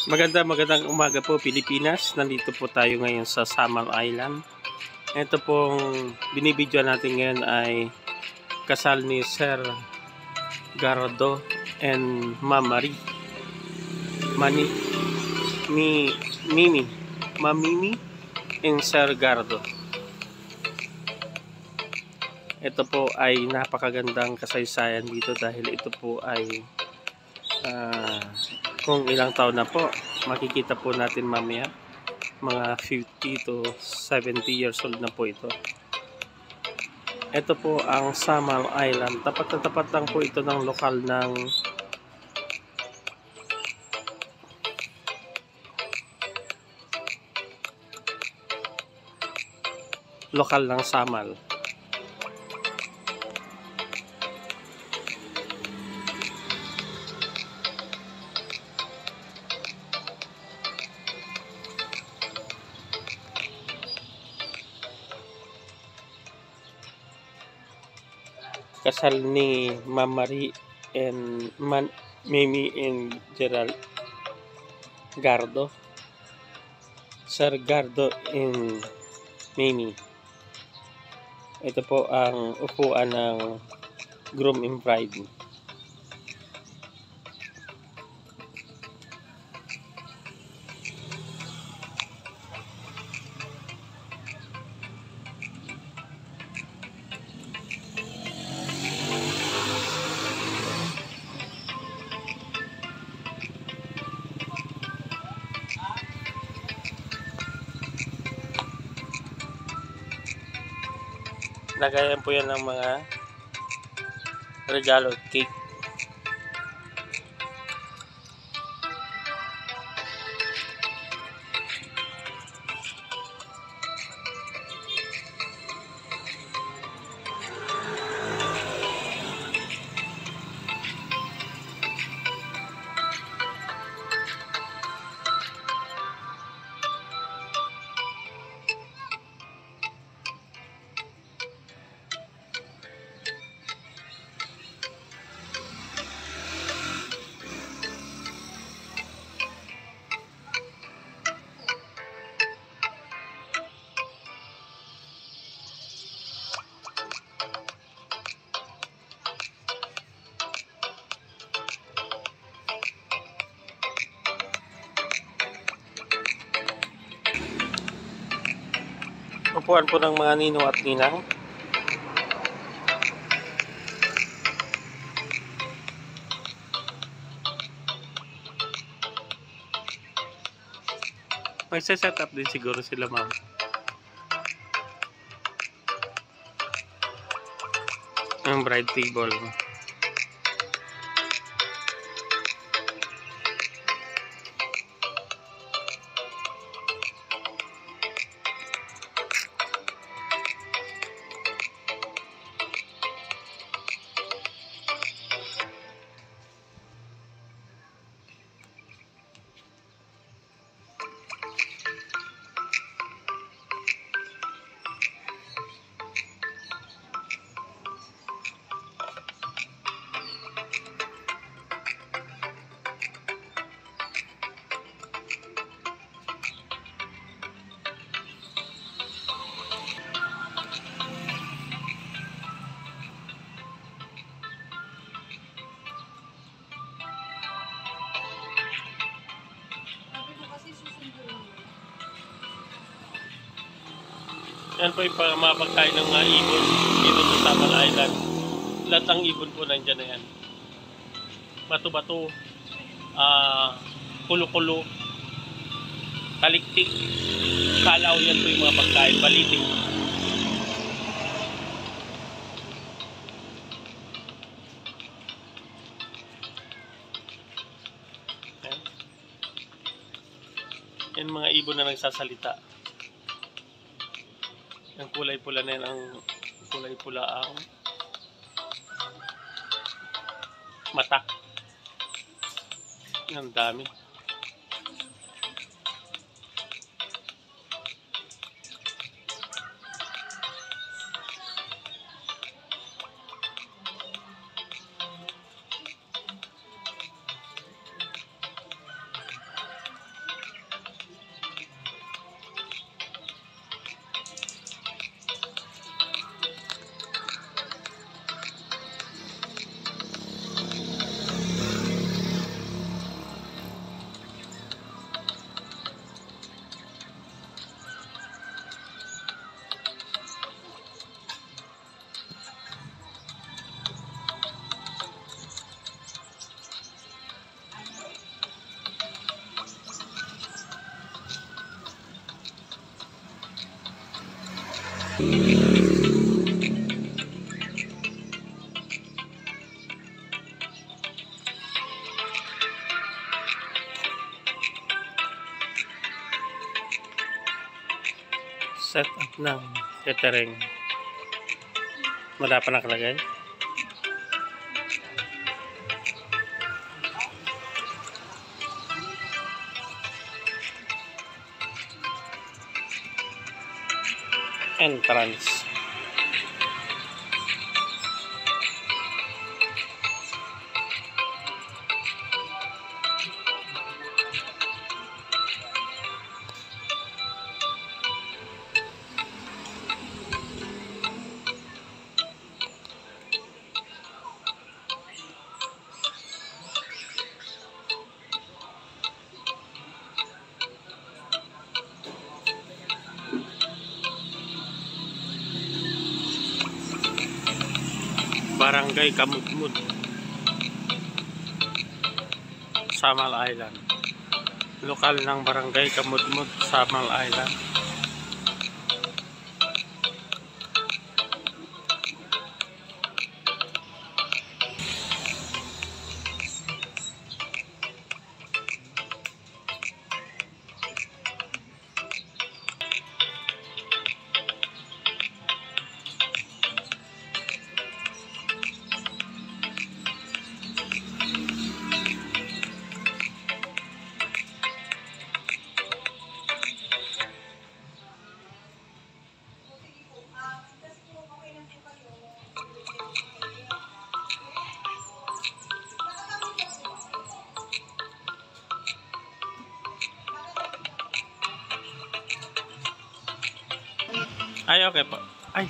Magandang umaga po Pilipinas. Nandito po tayo ngayon sa Samar Island. Ito pong binibidyo natin ngayon ay kasal ni Sir Gardo and Ma'am Marie. Mimi and Sir Gardo. Ito po ay napakagandang kasaysayan dito dahil ito po ay kung ilang taon na po, makikita po natin mamaya, mga 50 to 70 years old na po ito. Ito po ang Samar Island. Tapat na tapat lang po ito ng lokal ng Samar. Kasal ni Ma'am Marie and Mimi and Gerald Gardo. Sir Gardo and Mimi. Ito po ang upuan ng groom and bride. Lagayan po yan ng mga regalo cake. Upuan po ng mga ninong at ninang. May set up din siguro sila, ma'am. Ang bride table. Yan po yung mga pagkain ng mga ibon dito sa Samar Island. Lahat ng ibon po nandyan na yan. Bato-bato, kulo-kulo, taliktik, kalaw, yan po yung mga pagkain, baliting. Yan mga ibon na nagsasalita. Ang kulay pula na yan, ang kulay pula ang mata. Ang dami. Set up ng catering. Wala pa nakalagay. Entrance. Barangay Kamudmud, Samal Island. Lokal ng Barangay Kamudmud, Samal Island. Ay, okay po. Ay.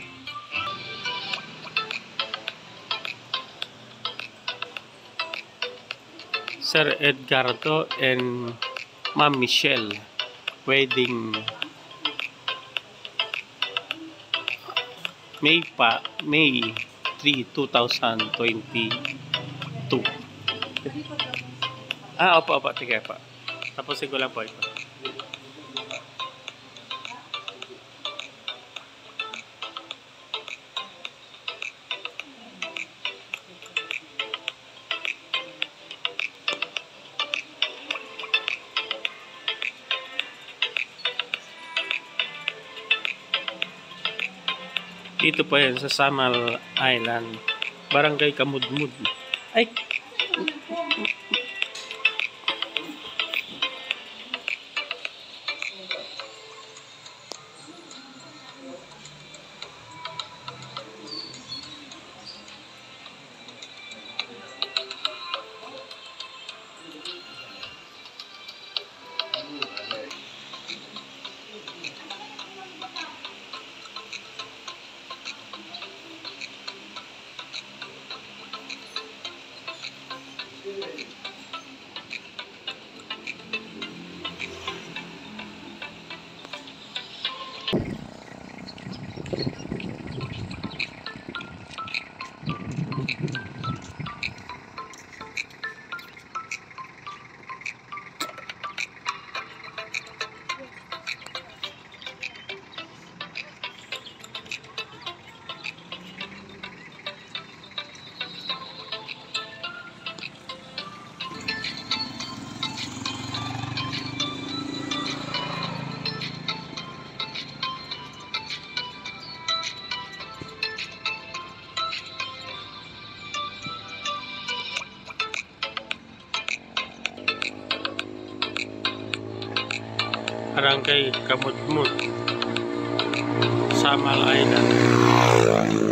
Sir Edgardo and Ma'am Michelle wedding May 3, 2022. Opo, sige pa. Tapusin ko lang po ito. Dito po yan sa Samal Island, Barangay Kamudmud. Ay! Barangay Kamudmud, Samal Island.